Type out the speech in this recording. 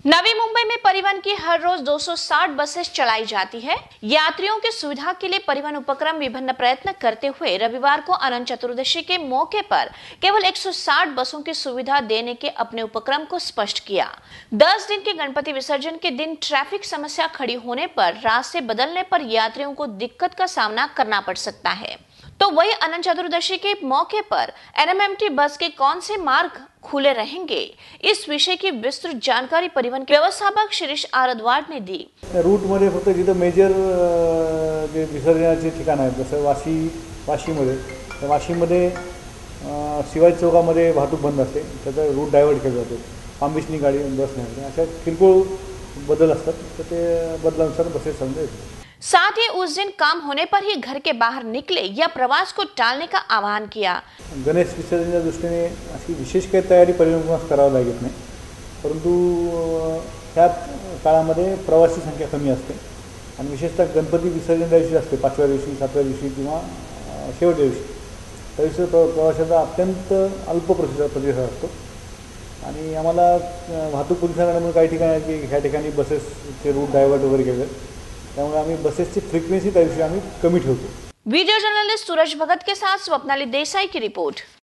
नवी मुंबई में परिवहन की हर रोज 260 बसेस चलाई जाती है। यात्रियों की सुविधा के लिए परिवहन उपक्रम विभिन्न प्रयत्न करते हुए रविवार को अनंत चतुर्दशी के मौके पर केवल 160 बसों की सुविधा देने के अपने उपक्रम को स्पष्ट किया। 10 दिन के गणपति विसर्जन के दिन ट्रैफिक समस्या खड़ी होने पर रास्ते बदलने पर यात्रियों को दिक्कत का सामना करना पड़ सकता है, तो वही अनंत चतुर्दशी के मौके पर एनएमएमटी बस के कौन से मार्ग खुले रहेंगे, इस विषय की विस्तृत जानकारी परिवहन के व्यवस्थापक शिरीष आरद्वाड ने दी। रूट मध्ये फक्त जिथं मेजर जे विसर्जनाचे ठिकाण आहेत, जसं वाशीमध्ये वाशीमध्ये शिवाजी चौकामध्ये वाहतूक बंद असते, त्याचा रूट डायव्हर्ट केला जातो, पामबिसनी गाडी बस नाही, अशा किरकोळ बदल असतात, तर ते बदलानुसार बसेस समजा येतात। साथ ही उस दिन काम होने पर ही घर के बाहर निकले या प्रवास को टालने का आह्वान किया। गणेश विसर्जनाच्या दृष्टीने अशी विशेष काही तयारी परिवहन करावी लागत नाही, परंतु ह्या काळामध्ये प्रवासी संख्या कमी असते आणि विशेषतः गणपती विसर्जन दिवशी असते, 5व्या दिवशी 7व्या दिवशी किंवा शेवटच्या दिवशी, त्या दिवशी प्रवाशाचा अत्यंत अल्प प्रतिसाद असतो आणि आम्हाला वाहतूक पोलिसांकडून काही ठिकाणी की ह्या ठिकाणी बसेसचे रूट डायव्हर्ट वगैरे केले, त्यामुळे आम्ही बसेसची फ्रिक्वेन्सी त्या दिवशी आम्ही कमी ठेवतो। वीडियो जर्नलिस्ट सूरज भगत के साथ स्वप्नाली देसाई की रिपोर्ट।